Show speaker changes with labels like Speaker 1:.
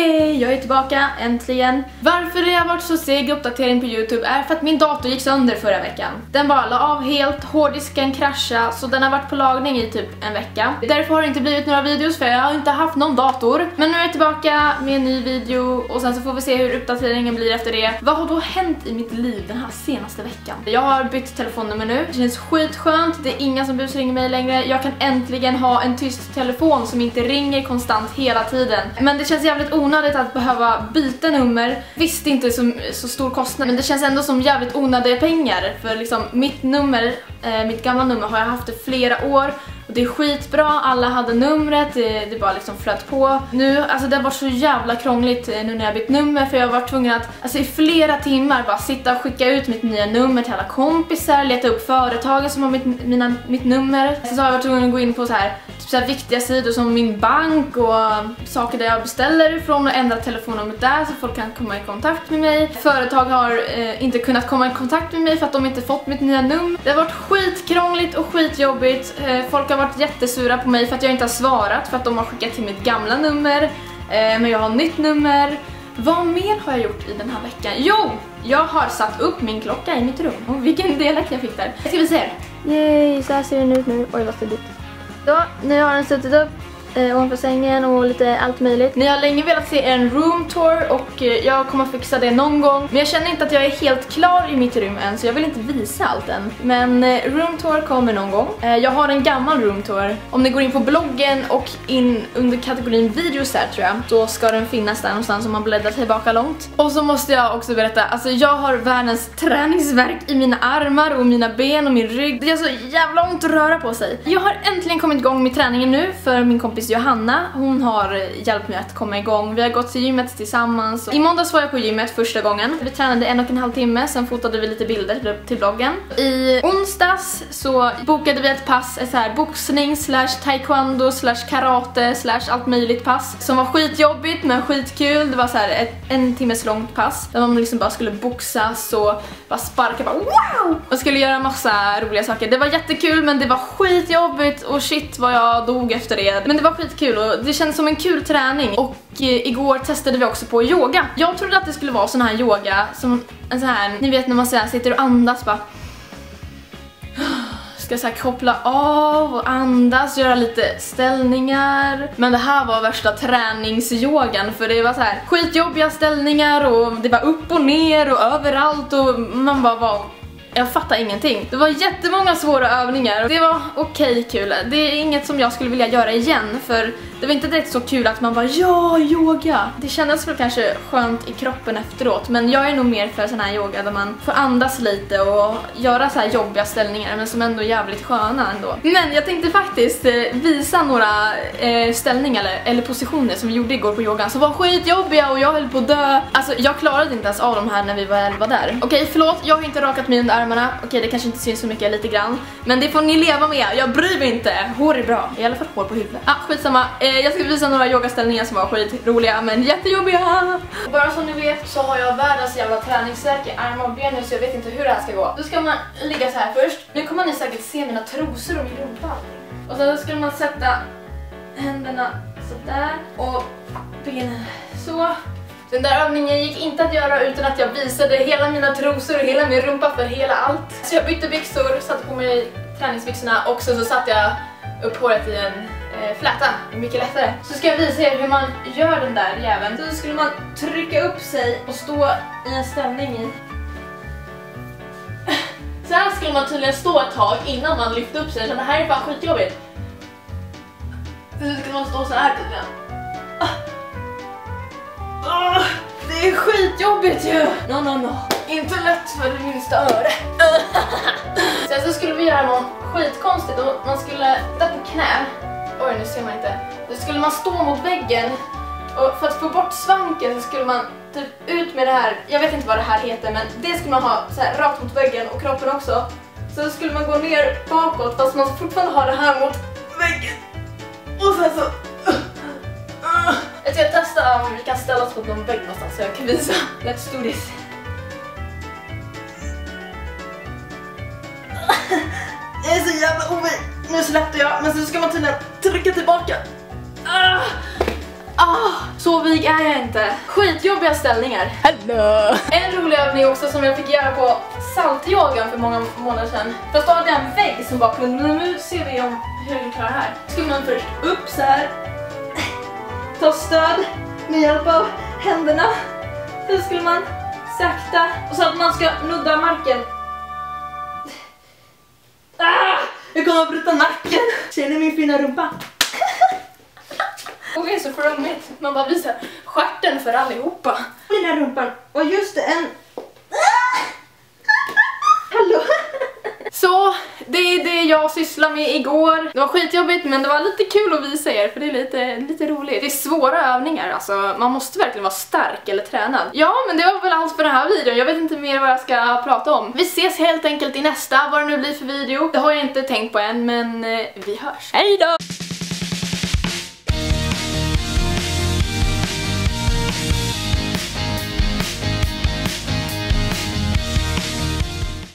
Speaker 1: Yay, jag är tillbaka, äntligen. Varför det har varit så seg uppdatering på YouTube är för att min dator gick sönder förra veckan. Den bara la av helt, hårddisken kraschade, så den har varit på lagning i typ en vecka. Därför har det inte blivit några videos för jag har inte haft någon dator. Men nu är jag tillbaka med en ny video och sen så får vi se hur uppdateringen blir efter det. Vad har då hänt i mitt liv den här senaste veckan? Jag har bytt telefonnummer nu, det känns skitskönt, det är inga som busringer mig längre. Jag kan äntligen ha en tyst telefon som inte ringer konstant hela tiden. Men det känns jävligt onödigt att behöva byta nummer. Visst inte så stor kostnad, men det känns ändå som jävligt onödiga pengar. För liksom mitt nummer, mitt gamla nummer har jag haft i flera år. Och det är skitbra, alla hade numret, det bara liksom flöt på. Nu, alltså det har varit så jävla krångligt nu när jag bytt nummer. För jag har varit tvungen att, alltså i flera timmar bara sitta och skicka ut mitt nya nummer till alla kompisar. Leta upp företagen som har mitt nummer. Så har jag varit tvungen att gå in på så här viktiga sidor som min bank och saker där jag beställer ifrån och ändra telefonnumret där så folk kan komma i kontakt med mig. Företag har inte kunnat komma i kontakt med mig för att de inte fått mitt nya nummer. Det har varit skitkrångligt och skitjobbigt. Folk har varit jättesura på mig för att jag inte har svarat för att de har skickat till mitt gamla nummer. Men jag har nytt nummer. Vad mer har jag gjort i den här veckan? Jo! Jag har satt upp min klocka i mitt rum. Och vilken delak jag fick där. Ska vi se här. Yay, så här ser den ut nu. Oj, vad suddigt. Så, nu har den suttit upp ovanför sängen och lite allt möjligt. Ni har länge velat se en room tour och jag kommer fixa det någon gång. Men jag känner inte att jag är helt klar i mitt rum än så jag vill inte visa allt än. Men room tour kommer någon gång. Jag har en gammal room tour. Om ni går in på bloggen och in under kategorin videos där tror jag, så ska den finnas där någonstans om man bläddrar tillbaka långt. Och så måste jag också berätta, alltså jag har världens träningsvärk i mina armar och mina ben och min rygg. Det är så jävla ont att röra på sig. Jag har äntligen kommit igång med träningen nu för min kompis Johanna, hon har hjälpt mig att komma igång. Vi har gått till gymmet tillsammans. I måndags var jag på gymmet första gången. Vi tränade 1,5 timme, sen fotade vi lite bilder till bloggen. I onsdags så bokade vi ett pass, ett så här boxning / taekwondo / karate / allt möjligt pass som var skitjobbigt men skitkul. Det var så här en timmes långt pass där man liksom bara skulle boxas och bara sparka, bara wow! Och skulle göra massa roliga saker. Det var jättekul men det var skitjobbigt och shit vad jag dog efter det. Men det var skitkul och det kändes som en kul träning. Och igår testade vi också på yoga. Jag trodde att det skulle vara sån här yoga som en sån här, ni vet när man sitter och andas bara ska så här koppla av och andas, göra lite ställningar. Men det här var värsta träningsyogan för det var så här skitjobbiga ställningar och det var upp och ner och överallt och man bara var... Jag fattar ingenting. Det var jättemånga svåra övningar och det var okej kul. Det är inget som jag skulle vilja göra igen för det var inte direkt så kul att man bara ja, yoga. Det kändes väl kanske skönt i kroppen efteråt men jag är nog mer för sån här yoga där man får andas lite och göra så här jobbiga ställningar men som ändå är jävligt sköna ändå. Men jag tänkte faktiskt visa några ställningar eller positioner som vi gjorde igår på yogan som var skitjobbiga och jag höll på att dö. Alltså jag klarade inte ens av de här när vi var 11 där. Okej, förlåt, jag har inte rakat mig under armarna. Okej, det kanske inte syns så mycket, lite grann. Men det får ni leva med, jag bryr mig inte. Hår är bra, i alla fall hår på huvudet. Skitsamma, jag ska visa några yogaställningar som var skitroliga men jättejobbiga. Och bara som ni vet så har jag världens jävla träningsvärk i armar och ben nu så jag vet inte hur det här ska gå. Då ska man ligga så här först. Nu kommer ni säkert se mina trosor och min rumpa. Och sen skulle man sätta händerna så där och benen så. Den där övningen gick inte att göra utan att jag visade hela mina trosor och hela min rumpa för hela allt. Så jag bytte byxor, satte på mig träningsbyxorna och så satte jag upp håret i en fläta. Mycket lättare. Så ska jag visa er hur man gör den där jäveln. Så skulle man trycka upp sig och stå i en ställning i. Så här skulle man tydligen stå ett tag innan man lyfte upp sig. Så det här är fan skitjobbigt. Så skulle man stå så här tydligen. Det är skitjobbigt ju! No. Inte lätt för det minsta öre. Sen så skulle vi göra något skitkonstigt och man skulle sitta på knä. Oj, nu ser man inte. Då skulle man stå mot väggen och för att få bort svanken så skulle man typ ut med det här. Jag vet inte vad det här heter men det skulle man ha så här rakt mot väggen och kroppen också. Så skulle man gå ner bakåt fast man fortfarande har det här mot väggen. Och sen så... Jag ska testa om vi kan ställa oss på någon vägg någonstans så jag kan visa. Let's do this. Jag är så jävla nu släppte jag, men så ska man tydligen trycka tillbaka. Så vig är jag inte. Skitjobbiga ställningar.
Speaker 2: Hallå!
Speaker 1: En rolig övning också som jag fick göra på saltyogan för många månader sedan. Fast då hade jag en vägg som bara kunde, nu ser vi om hur jag klarar det här. Skulle man först upp så här. Ta stöd med hjälp av händerna. Sen skulle man sakta, och så att man ska nudda marken. Jag kommer att bryta nacken. Ser ni min fina rumpa? Okej, så flummigt. Man bara visar stjärten för allihopa. Den här rumpan. Och just en... Hallå? Så, det är det jag sysslade med igår. Det var skitjobbigt, men det var lite kul att visa er, för det är lite roligt. Det är svåra övningar, alltså man måste verkligen vara stark eller tränad. Ja, men det var väl allt för den här videon. Jag vet inte mer vad jag ska prata om. Vi ses helt enkelt i nästa, vad det nu blir för video. Det har jag inte tänkt på än, men vi hörs.
Speaker 2: Hej då!